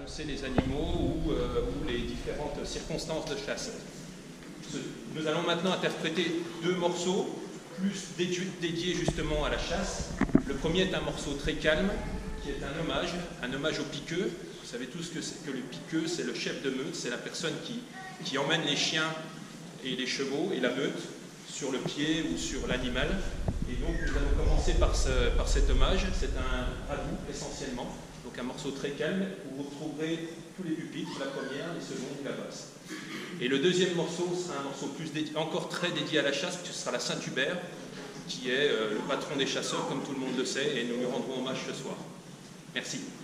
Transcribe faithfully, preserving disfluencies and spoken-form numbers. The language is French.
annoncer les animaux ou, euh, ou les différentes circonstances de chasse. Nous allons maintenant interpréter deux morceaux plus dédiés justement à la chasse. Le premier est un morceau très calme, qui est un hommage, un hommage au piqueux. Vous savez tous que, que le piqueux, c'est le chef de meute, c'est la personne qui, qui emmène les chiens et les chevaux et la meute sur le pied ou sur l'animal. Et donc nous allons commencer par, ce, par cet hommage. C'est un ragout essentiellement, donc un morceau très calme où vous retrouverez tous les pupitres, la première, les secondes et la basse. Et le deuxième morceau sera un morceau plus dédié, encore très dédié à la chasse, ce sera la Saint-Hubert, qui est euh, le patron des chasseurs, comme tout le monde le sait, et nous lui rendrons hommage ce soir. Merci.